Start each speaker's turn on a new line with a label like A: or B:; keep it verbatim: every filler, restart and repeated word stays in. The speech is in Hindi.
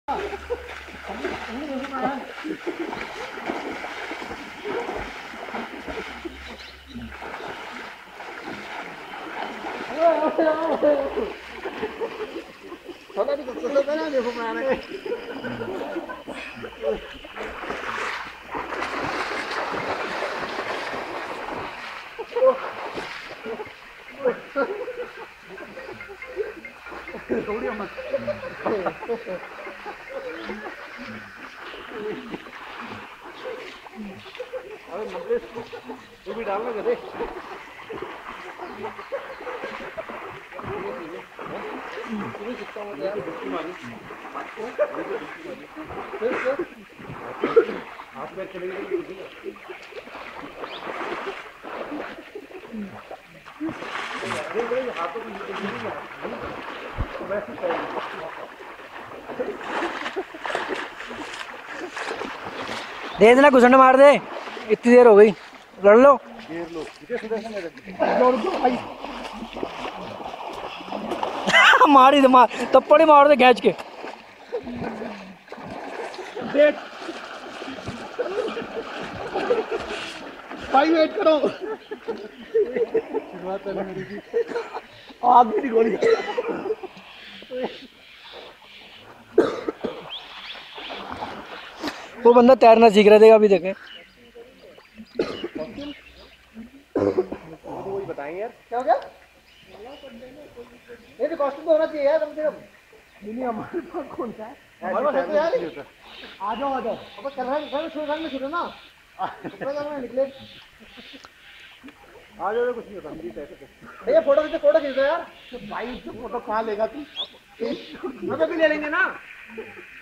A: Thôi đi cũng tôi tới nó điều không làm này. Cố đi mà. अरे मंगलेश तू भी डालना कर दे तू कितना हो गया दुश्मन मारी फिर फिर हाथ में चले गए अरे भाई हाथों को नीचे गिर गया वैसे चाहिए
B: दे देना घुसंड मार दे इतनी देर हो गई लड़ लो
A: घेर लो
B: मार ही दे मार थप्पड़ ही मार दे खींच के
A: देख भाई वेट करो शुरुआत है मेरी की आग की गोली
B: वो बंदा तैरना सीख रहा था अभी देखें
A: वही बताएंगे यार क्या हो गया ये तो कॉस्ट्यूम तो होना चाहिए यार कम से कम नहीं हमारे पास कौन सा है हमारे पास है यार आ जाओ आ जाओ अब चल रहा है शुरू करने शुरू ना कपड़ा निकले आ जाओ कुछ नहीं होता हम भी कैसे भैया फोटो खींचो फोटो खींचो यार भाई फोटो कहाँ लेगा तू हम भी ले लेंगे ना